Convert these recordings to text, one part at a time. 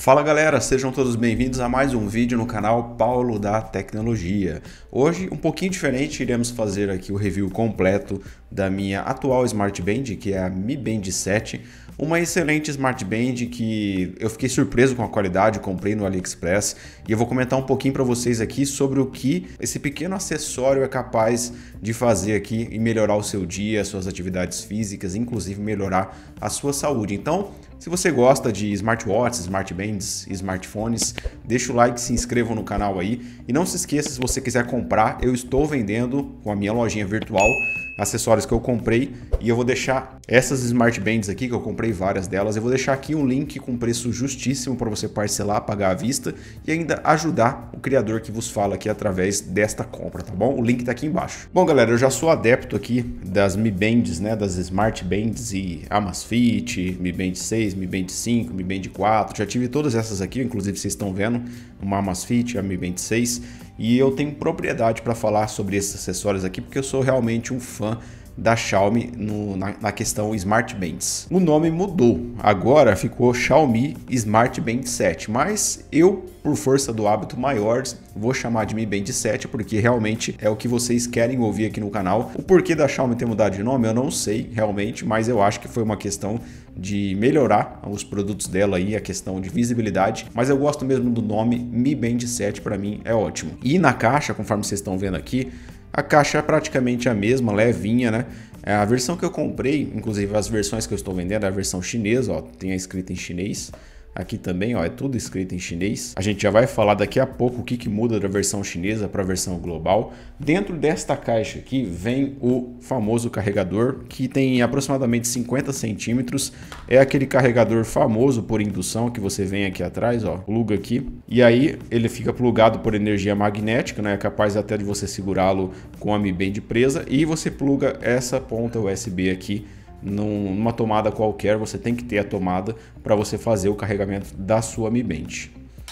Fala galera, sejam todos bem-vindos a mais um vídeo no canal Paulo da Tecnologia. Hoje, um pouquinho diferente, iremos fazer aqui o review completo da minha atual Smart Band, que é a Mi Band 7, uma excelente Smart Band que eu fiquei surpreso com a qualidade, comprei no AliExpress e eu vou comentar um pouquinho para vocês aqui sobre o que esse pequeno acessório é capaz de fazer aqui e melhorar o seu dia, suas atividades físicas, inclusive melhorar a sua saúde. Então, se você gosta de smartwatches, smartbands, smartphones, deixa o like, se inscreva no canal aí. E não se esqueça, se você quiser comprar, eu estou vendendo com a minha lojinha virtual acessórios que eu comprei e eu vou deixar essas smartbands aqui, que eu comprei várias delas, eu vou deixar aqui um link com preço justíssimo para você parcelar, pagar à vista e ainda ajudar o criador que vos fala aqui através desta compra, tá bom? O link tá aqui embaixo. Bom galera, eu já sou adepto aqui das Mi Bands, né, das Smart Bands e Amazfit, Mi Band 6, Mi Band 5, Mi Band 4, já tive todas essas aqui, inclusive vocês estão vendo, uma Amazfit, a Mi Band 6, e eu tenho propriedade para falar sobre esses acessórios aqui, porque eu sou realmente um fã da Xiaomi na questão Smart Bands. O nome mudou, agora ficou Xiaomi Smart Band 7, mas eu, por força do hábito maior, vou chamar de Mi Band 7, porque realmente é o que vocês querem ouvir aqui no canal. O porquê da Xiaomi ter mudado de nome eu não sei realmente, mas eu acho que foi uma questão de melhorar os produtos dela aí, a questão de visibilidade, mas eu gosto mesmo do nome Mi Band 7, para mim é ótimo. E na caixa, conforme vocês estão vendo aqui, a caixa é praticamente a mesma, levinha, né? A versão que eu comprei, inclusive as versões que eu estou vendendo, é a versão chinesa, ó, tem a escrita em chinês. Aqui também, ó, é tudo escrito em chinês. A gente já vai falar daqui a pouco o que muda da versão chinesa para a versão global. Dentro desta caixa aqui vem o famoso carregador, que tem aproximadamente 50 centímetros. É aquele carregador famoso por indução que você vem aqui atrás, ó, pluga aqui. E aí ele fica plugado por energia magnética, né? É capaz até de você segurá-lo com a Mi Band presa. E você pluga essa ponta USB aqui numa tomada qualquer, você tem que ter a tomada para você fazer o carregamento da sua Mi Band.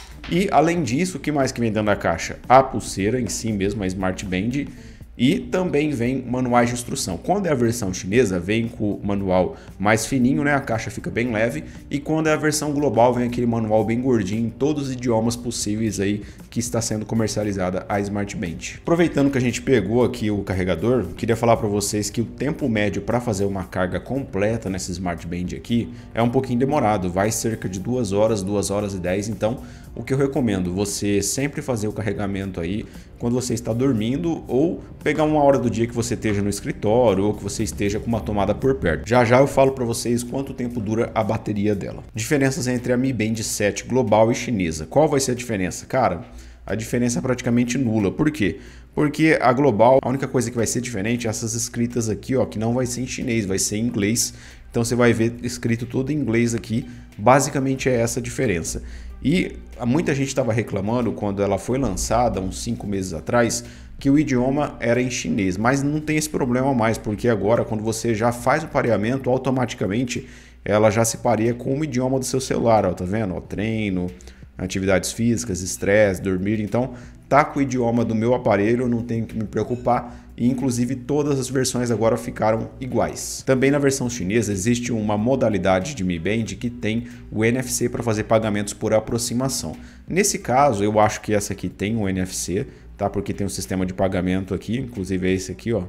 E além disso, o que mais que vem dentro da caixa? A pulseira em si mesmo, a Smart Band, e também vem manuais de instrução. Quando é a versão chinesa, vem com o manual mais fininho, né? A caixa fica bem leve. E quando é a versão global, vem aquele manual bem gordinho, em todos os idiomas possíveis aí que está sendo comercializada a Smart Band. Aproveitando que a gente pegou aqui o carregador, queria falar para vocês que o tempo médio para fazer uma carga completa nessa Smart Band aqui é um pouquinho demorado, vai cerca de 2 horas, 2 horas e 10. Então, o que eu recomendo, você sempre fazer o carregamento aí quando você está dormindo ou pegar uma hora do dia que você esteja no escritório ou que você esteja com uma tomada por perto. Já já eu falo para vocês quanto tempo dura a bateria dela. Diferenças entre a Mi Band 7 global e chinesa. Qual vai ser a diferença? Cara, a diferença é praticamente nula. Por quê? Porque a global, a única coisa que vai ser diferente é essas escritas aqui, ó, que não vai ser em chinês, vai ser em inglês. Então você vai ver escrito tudo em inglês aqui. Basicamente é essa a diferença. E muita gente estava reclamando quando ela foi lançada, uns 5 meses atrás, que o idioma era em chinês, mas não tem esse problema mais, porque agora quando você já faz o pareamento, automaticamente ela já se pareia com o idioma do seu celular, ó, tá vendo? Ó, treino, atividades físicas, estresse, dormir, então tá com o idioma do meu aparelho, eu não tenho que me preocupar. E inclusive todas as versões agora ficaram iguais. Também na versão chinesa existe uma modalidade de Mi Band que tem o NFC para fazer pagamentos por aproximação. Nesse caso, eu acho que essa aqui tem o NFC, tá? Porque tem um sistema de pagamento aqui, inclusive é esse aqui, ó,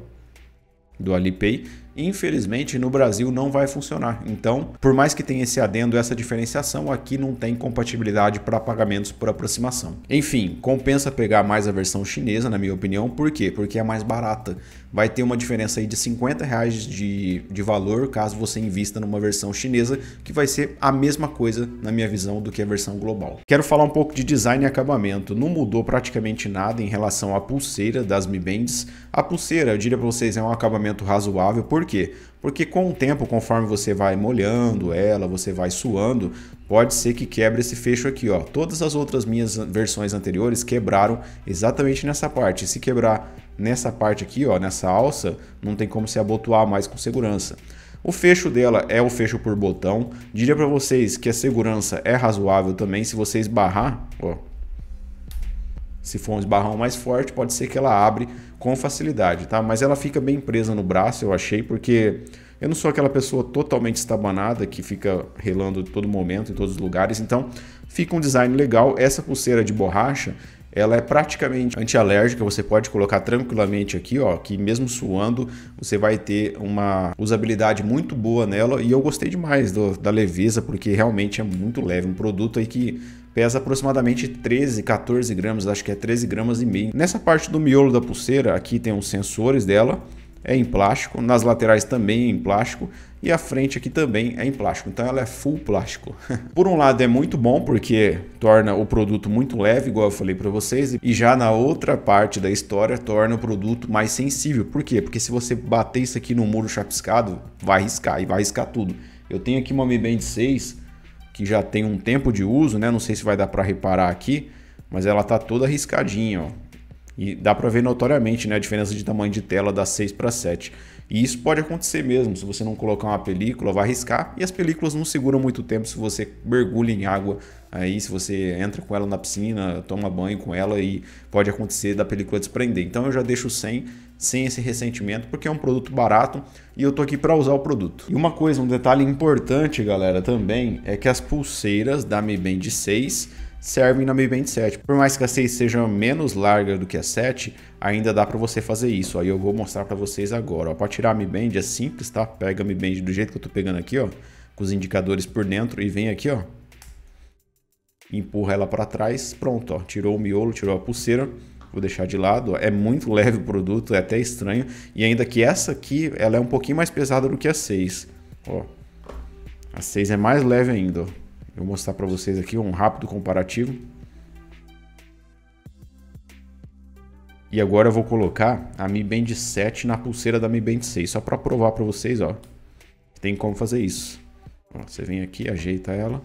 do Alipay. Infelizmente no Brasil não vai funcionar, então por mais que tenha esse adendo, essa diferenciação, aqui não tem compatibilidade para pagamentos por aproximação. Enfim, compensa pegar mais a versão chinesa, na minha opinião. Por quê? Porque é mais barata. Vai ter uma diferença aí de R$50 de valor caso você invista numa versão chinesa, que vai ser a mesma coisa na minha visão do que a versão global. Quero falar um pouco de design e acabamento. Não mudou praticamente nada em relação à pulseira das Mi Bands. A pulseira, eu diria para vocês, é um acabamento razoável. Por quê? Porque com o tempo, conforme você vai molhando ela, você vai suando, pode ser que quebre esse fecho aqui, ó. Todas as outras minhas versões anteriores quebraram exatamente nessa parte. Se quebrar nessa parte aqui, ó, nessa alça, não tem como se abotoar mais com segurança. O fecho dela é o fecho por botão. Diria para vocês que a segurança é razoável também. Se você esbarrar, ó, se for um esbarrão mais forte, pode ser que ela abre com facilidade, tá? Mas ela fica bem presa no braço, eu achei, porque eu não sou aquela pessoa totalmente estabanada que fica relando em todo momento, em todos os lugares. Então, fica um design legal. Essa pulseira de borracha, ela é praticamente antialérgica, você pode colocar tranquilamente aqui, ó, que mesmo suando, você vai ter uma usabilidade muito boa nela, e eu gostei demais da leveza, porque realmente é muito leve, um produto aí que pesa aproximadamente 13, 14 gramas, acho que é 13 gramas e meio. Nessa parte do miolo da pulseira, aqui tem os sensores dela, é em plástico, nas laterais também é em plástico e a frente aqui também é em plástico, então ela é full plástico. Por um lado é muito bom porque torna o produto muito leve, igual eu falei para vocês, e já na outra parte da história torna o produto mais sensível. Por quê? Porque se você bater isso aqui no muro chapiscado, vai riscar e vai riscar tudo. Eu tenho aqui uma Mi Band 6 que já tem um tempo de uso, né? Não sei se vai dar para reparar aqui, mas ela tá toda riscadinha, ó. E dá para ver notoriamente, né, a diferença de tamanho de tela da 6 para 7. E isso pode acontecer mesmo, se você não colocar uma película, vai riscar. E as películas não seguram muito tempo se você mergulha em água. Aí se você entra com ela na piscina, toma banho com ela e pode acontecer da película desprender. Então eu já deixo sem esse ressentimento, porque é um produto barato e eu tô aqui para usar o produto. E uma coisa, um detalhe importante, galera, também é que as pulseiras da Mi Band 6 servem na Mi Band 7. Por mais que a 6 seja menos larga do que a 7, ainda dá para você fazer isso. Aí eu vou mostrar para vocês agora. Para tirar a Mi Band é simples, tá? Pega a Mi Band do jeito que eu tô pegando aqui, ó, com os indicadores por dentro e vem aqui, ó, empurra ela para trás, pronto, ó, tirou o miolo, tirou a pulseira. Vou deixar de lado, ó. É muito leve o produto, é até estranho. E ainda que essa aqui, ela é um pouquinho mais pesada do que a 6. Ó, a 6 é mais leve ainda, ó. Eu vou mostrar para vocês aqui um rápido comparativo. E agora eu vou colocar a Mi Band 7 na pulseira da Mi Band 6, só para provar para vocês, ó. Tem como fazer isso. Ó, você vem aqui, ajeita ela.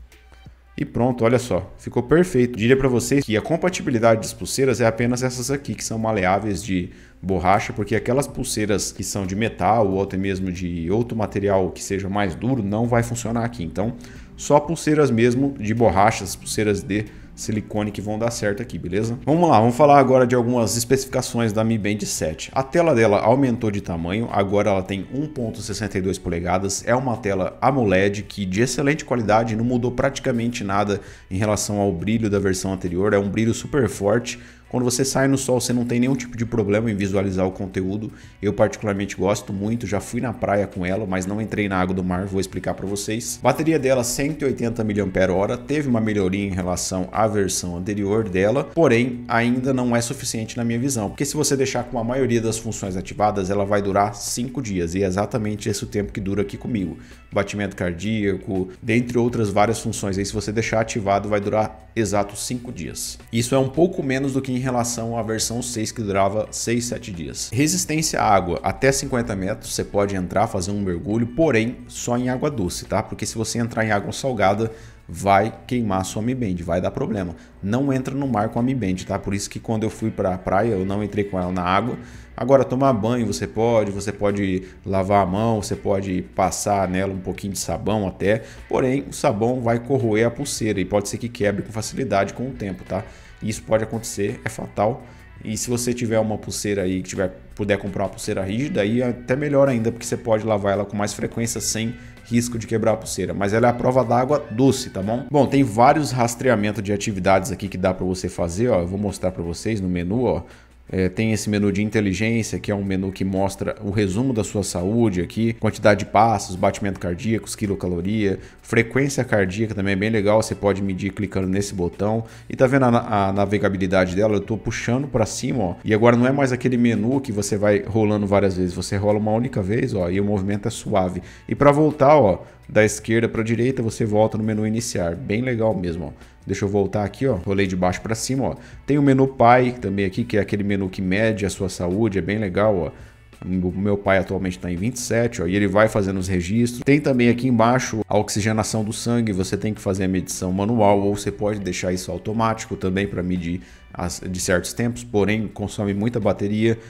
E pronto, olha só, ficou perfeito. Diria para vocês que a compatibilidade das pulseiras é apenas essas aqui, que são maleáveis de borracha, porque aquelas pulseiras que são de metal ou até mesmo de outro material que seja mais duro, não vai funcionar aqui. Então, só pulseiras mesmo de borracha, as pulseiras de silicone que vão dar certo aqui, beleza? Vamos lá, vamos falar agora de algumas especificações da Mi Band 7. A tela dela aumentou de tamanho, agora ela tem 1.62 polegadas, é uma tela AMOLED que de excelente qualidade, não mudou praticamente nada em relação ao brilho da versão anterior, é um brilho super forte. Quando você sai no sol, você não tem nenhum tipo de problema em visualizar o conteúdo. Eu particularmente gosto muito, já fui na praia com ela, mas não entrei na água do mar, vou explicar para vocês. Bateria dela 180 mAh, teve uma melhoria em relação à versão anterior dela, porém ainda não é suficiente na minha visão, porque se você deixar com a maioria das funções ativadas, ela vai durar 5 dias, e é exatamente esse o tempo que dura aqui comigo. Batimento cardíaco, dentre outras várias funções, aí se você deixar ativado vai durar exatos 5 dias. Isso é um pouco menos do que em relação à versão 6 que durava 6, 7 dias. Resistência à água até 50 metros, você pode entrar, fazer um mergulho, porém só em água doce, tá? Porque se você entrar em água salgada, vai queimar a sua Mi Band, vai dar problema. Não entra no mar com a Mi Band, tá? Por isso que quando eu fui para a praia, eu não entrei com ela na água. Agora, tomar banho você pode lavar a mão, você pode passar nela um pouquinho de sabão até, porém o sabão vai corroer a pulseira e pode ser que quebre com facilidade com o tempo, tá? Isso pode acontecer, é fatal. E se você tiver uma pulseira aí, que puder comprar uma pulseira rígida, aí é até melhor ainda, porque você pode lavar ela com mais frequência sem risco de quebrar a pulseira. Mas ela é a prova d'água doce, tá bom? Bom, tem vários rastreamentos de atividades aqui que dá para você fazer, ó. Eu vou mostrar para vocês no menu, ó. Tem esse menu de inteligência, que é um menu que mostra o resumo da sua saúde aqui, quantidade de passos, batimento cardíaco, quilocaloria, frequência cardíaca também é bem legal, você pode medir clicando nesse botão. E tá vendo a navegabilidade dela? Eu tô puxando para cima, ó, e agora não é mais aquele menu que você vai rolando várias vezes, você rola uma única vez, ó, e o movimento é suave. E para voltar, ó, da esquerda para a direita, você volta no menu iniciar, bem legal mesmo, ó. Deixa eu voltar aqui, ó, rolei de baixo para cima, ó. Tem o menu pai também aqui, que é aquele menu que mede a sua saúde, é bem legal, ó. O meu pai atualmente está em 27, ó, e ele vai fazendo os registros. Tem também aqui embaixo a oxigenação do sangue, você tem que fazer a medição manual ou você pode deixar isso automático também para medir de certos tempos, porém consome muita bateria.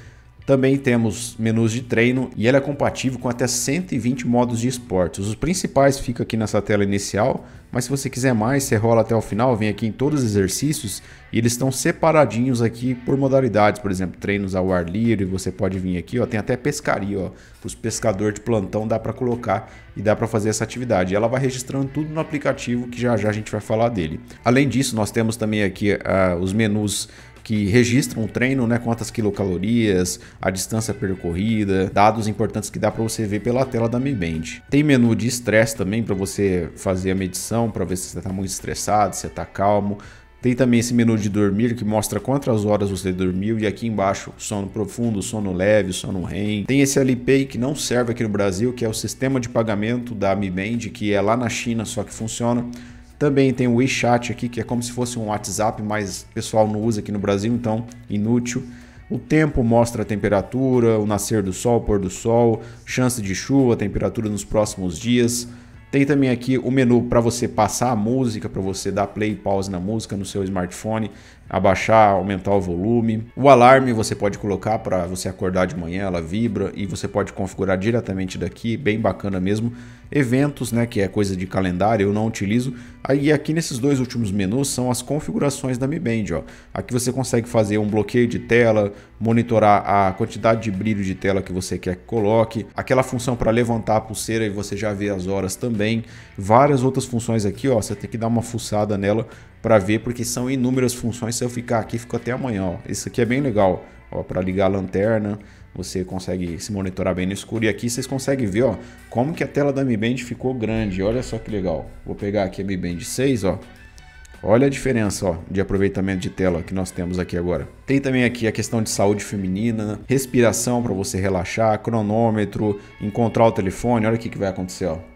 Também temos menus de treino e ele é compatível com até 120 modos de esportes. Os principais ficam aqui nessa tela inicial, mas se você quiser mais, você rola até o final, vem aqui em todos os exercícios e eles estão separadinhos aqui por modalidades. Por exemplo, treinos ao ar livre, você pode vir aqui, ó, tem até pescaria, ó, os pescadores de plantão dá para colocar e dá para fazer essa atividade. Ela vai registrando tudo no aplicativo que já já a gente vai falar dele. Além disso, nós temos também aqui os menus que registram o treino, né, quantas quilocalorias, a distância percorrida, dados importantes que dá para você ver pela tela da Mi Band. Tem menu de estresse também para você fazer a medição, para ver se você está muito estressado, se você está calmo. Tem também esse menu de dormir que mostra quantas horas você dormiu e aqui embaixo sono profundo, sono leve, sono REM. Tem esse Alipay que não serve aqui no Brasil, que é o sistema de pagamento da Mi Band, que é lá na China, só que funciona. Também tem o WeChat aqui, que é como se fosse um WhatsApp, mas o pessoal não usa aqui no Brasil, então inútil. O tempo mostra a temperatura, o nascer do sol, o pôr do sol, chance de chuva, temperatura nos próximos dias. Tem também aqui o menu para você passar a música, para você dar play e pause na música no seu smartphone, abaixar, aumentar o volume. O alarme você pode colocar para você acordar de manhã, ela vibra e você pode configurar diretamente daqui, bem bacana mesmo. Eventos, né, que é coisa de calendário, eu não utilizo. Aí aqui nesses dois últimos menus são as configurações da Mi Band, ó. Aqui você consegue fazer um bloqueio de tela, monitorar a quantidade de brilho de tela que você quer que coloque, aquela função para levantar a pulseira e você já vê as horas também. Várias outras funções aqui, ó, você tem que dar uma fuçada nela para ver, porque são inúmeras funções. Se eu ficar aqui, fico até amanhã, ó. Isso aqui é bem legal, ó, para ligar a lanterna. Você consegue se monitorar bem no escuro. E aqui vocês conseguem ver, ó, como que a tela da Mi Band ficou grande. Olha só que legal. Vou pegar aqui a Mi Band 6, ó. Olha a diferença, ó, de aproveitamento de tela que nós temos aqui agora. Tem também aqui a questão de saúde feminina, respiração para você relaxar, cronômetro, encontrar o telefone. Olha o que vai acontecer, ó.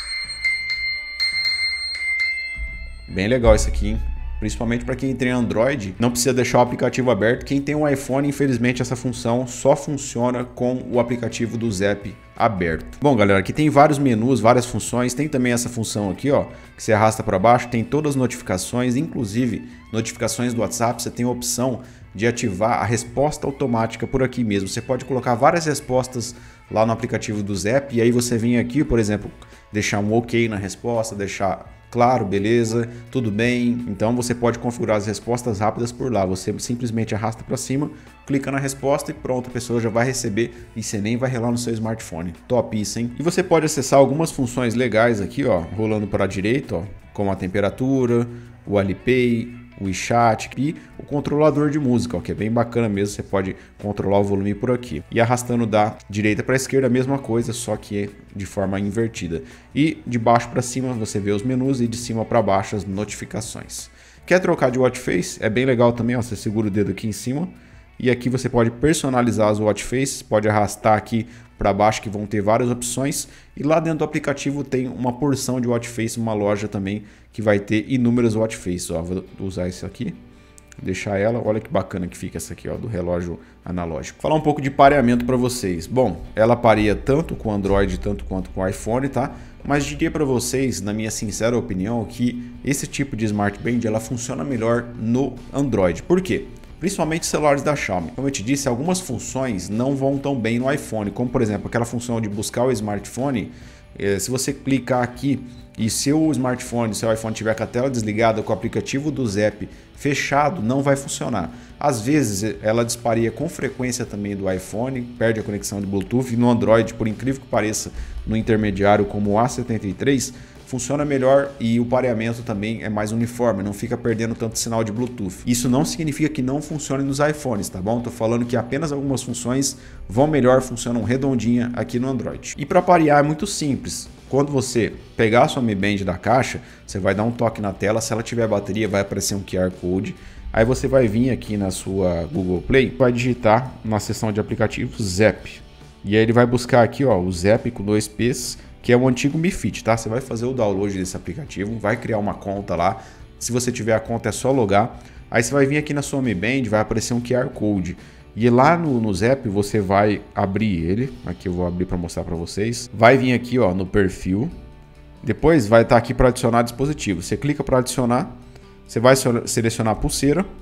Bem legal isso aqui, hein? Principalmente para quem tem Android, não precisa deixar o aplicativo aberto. Quem tem um iPhone, infelizmente, essa função só funciona com o aplicativo do Zap aberto. Bom, galera, aqui tem vários menus, várias funções. Tem também essa função aqui, ó, que você arrasta para baixo. Tem todas as notificações, inclusive notificações do WhatsApp. Você tem a opção de ativar a resposta automática por aqui mesmo. Você pode colocar várias respostas lá no aplicativo do Zap. E aí você vem aqui, por exemplo, deixar um OK na resposta, deixar claro, beleza, tudo bem. Então você pode configurar as respostas rápidas por lá. Você simplesmente arrasta para cima, clica na resposta e pronto, a pessoa já vai receber e você nem vai relar no seu smartphone. Top isso, hein? E você pode acessar algumas funções legais aqui, ó, rolando para a direita, ó, como a temperatura, o Alipay, o WeChat e o controlador de música, ó, que é bem bacana mesmo. Você pode controlar o volume por aqui. E arrastando da direita para a esquerda a mesma coisa, só que de forma invertida. E de baixo para cima você vê os menus e de cima para baixo as notificações. Quer trocar de watch face? É bem legal também, ó, você segura o dedo aqui em cima e aqui você pode personalizar as watch faces, pode arrastar aqui para baixo que vão ter várias opções e lá dentro do aplicativo tem uma porção de watch face, uma loja também que vai ter inúmeras watch faces. Ó, vou usar isso aqui, deixar ela, olha que bacana que fica essa aqui, ó, do relógio analógico. Falar um pouco de pareamento para vocês. Bom, ela pareia tanto com Android tanto quanto com iPhone, tá? Mas diria para vocês, na minha sincera opinião, que esse tipo de Smart Band ela funciona melhor no Android. Por quê? Principalmente celulares da Xiaomi. Como eu te disse, algumas funções não vão tão bem no iPhone, como por exemplo aquela função de buscar o smartphone. Se você clicar aqui e seu smartphone, seu iPhone tiver com a tela desligada, com o aplicativo do Zap fechado, não vai funcionar. Às vezes ela disparia com frequência também do iPhone, perde a conexão de Bluetooth, e no Android, por incrível que pareça, no intermediário como o A73, funciona melhor e o pareamento também é mais uniforme, não fica perdendo tanto sinal de Bluetooth. Isso não significa que não funcione nos iPhones, tá bom? Tô falando que apenas algumas funções vão melhor, funcionam redondinha aqui no Android. E para parear é muito simples. Quando você pegar a sua Mi Band da caixa, você vai dar um toque na tela, se ela tiver bateria vai aparecer um QR Code. Aí você vai vir aqui na sua Google Play, vai digitar na seção de aplicativos Zap. E aí ele vai buscar aqui, ó, o Zap com 2 P's, que é o antigo Mi Fit, tá? Você vai fazer o download desse aplicativo, vai criar uma conta lá. Se você tiver a conta é só logar. Aí você vai vir aqui na sua Mi Band, vai aparecer um QR Code. E lá no Zap você vai abrir ele. Aqui eu vou abrir para mostrar para vocês. Vai vir aqui, ó, no perfil. Depois vai estar aqui para adicionar dispositivo. Você clica para adicionar. Você vai selecionar a pulseira.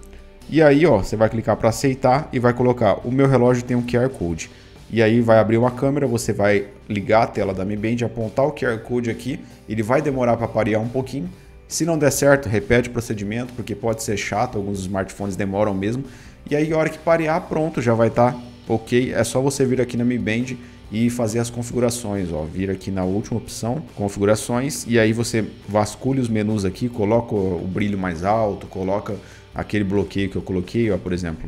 E aí, ó, você vai clicar para aceitar e vai colocar: o meu relógio tem um QR Code. E aí vai abrir uma câmera, você vai ligar a tela da Mi Band, apontar o QR Code aqui, ele vai demorar para parear um pouquinho. Se não der certo, repete o procedimento, porque pode ser chato, alguns smartphones demoram mesmo. E aí, a hora que parear, pronto, já vai estar ok. É só você vir aqui na Mi Band e fazer as configurações, ó. Vir aqui na última opção, configurações, e aí você vasculha os menus aqui, coloca o brilho mais alto, coloca aquele bloqueio que eu coloquei, ó, por exemplo.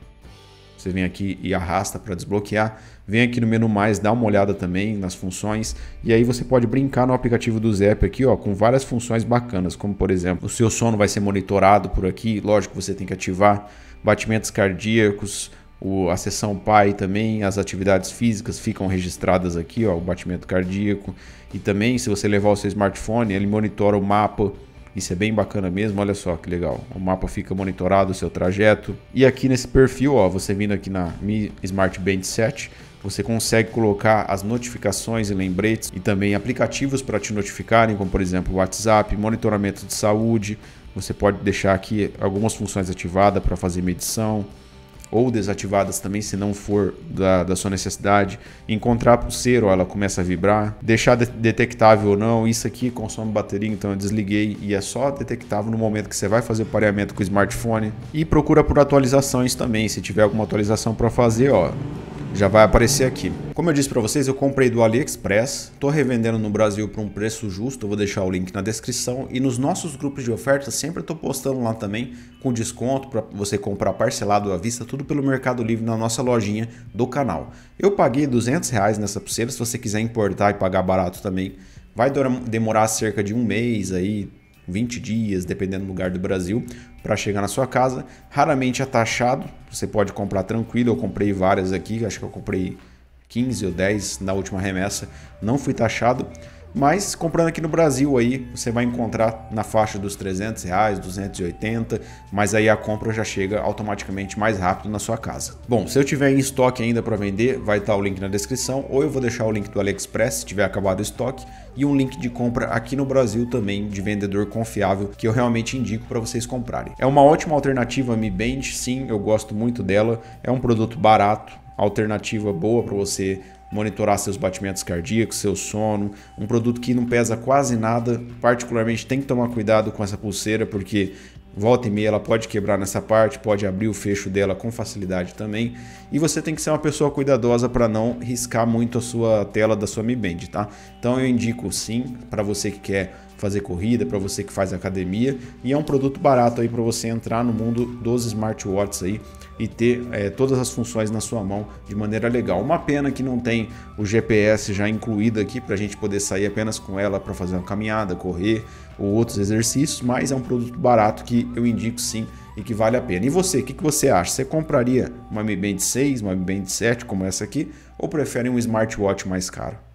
Você vem aqui e arrasta para desbloquear. Vem aqui no menu mais, dá uma olhada também nas funções. E aí você pode brincar no aplicativo do Zep aqui, ó, com várias funções bacanas, como por exemplo, o seu sono vai ser monitorado por aqui. Lógico que você tem que ativar batimentos cardíacos, a seção Pai também, as atividades físicas ficam registradas aqui, ó, o batimento cardíaco. E também, se você levar o seu smartphone, ele monitora o mapa. Isso é bem bacana mesmo, olha só que legal. O mapa fica monitorado, o seu trajeto. E aqui nesse perfil, ó, você vindo aqui na Mi Smart Band 7, você consegue colocar as notificações e lembretes e também aplicativos para te notificarem, como por exemplo o WhatsApp, monitoramento de saúde. Você pode deixar aqui algumas funções ativadas para fazer medição, ou desativadas também, se não for da sua necessidade. Encontrar a pulseira, ó, ela começa a vibrar. Deixar detectável ou não, isso aqui consome bateria, então eu desliguei e é só detectável no momento que você vai fazer o pareamento com o smartphone. E procura por atualizações também, se tiver alguma atualização para fazer, ó, já vai aparecer aqui. Como eu disse para vocês, eu comprei do AliExpress, estou revendendo no Brasil por um preço justo, eu vou deixar o link na descrição. E nos nossos grupos de ofertas, sempre estou postando lá também com desconto para você comprar parcelado à vista, tudo pelo Mercado Livre na nossa lojinha do canal. Eu paguei R$200 nessa pulseira, se você quiser importar e pagar barato também, vai demorar cerca de um mês aí, 20 dias, dependendo do lugar do Brasil, para chegar na sua casa. Raramente é taxado, você pode comprar tranquilo. Eu comprei várias aqui, acho que eu comprei 15 ou 10 na última remessa, não fui taxado. Mas comprando aqui no Brasil aí, você vai encontrar na faixa dos R$300, 280, mas aí a compra já chega automaticamente mais rápido na sua casa. Bom, se eu tiver em estoque ainda para vender, vai estar o link na descrição, ou eu vou deixar o link do AliExpress se tiver acabado o estoque, e um link de compra aqui no Brasil também, de vendedor confiável, que eu realmente indico para vocês comprarem. É uma ótima alternativa a Mi Band, sim, eu gosto muito dela, é um produto barato, alternativa boa para você monitorar seus batimentos cardíacos, seu sono, um produto que não pesa quase nada. Particularmente tem que tomar cuidado com essa pulseira, porque volta e meia ela pode quebrar nessa parte, pode abrir o fecho dela com facilidade também, e você tem que ser uma pessoa cuidadosa para não riscar muito a sua tela da sua Mi Band, tá? Então eu indico sim para você que quer fazer corrida, para você que faz academia, e é um produto barato aí para você entrar no mundo dos smartwatches aí e ter todas as funções na sua mão de maneira legal. Uma pena que não tem o GPS já incluído aqui para a gente poder sair apenas com ela para fazer uma caminhada, correr ou outros exercícios, mas é um produto barato que eu indico sim e que vale a pena. E você, o que você acha? Você compraria uma Mi Band 6, uma Mi Band 7 como essa aqui, ou prefere um smartwatch mais caro?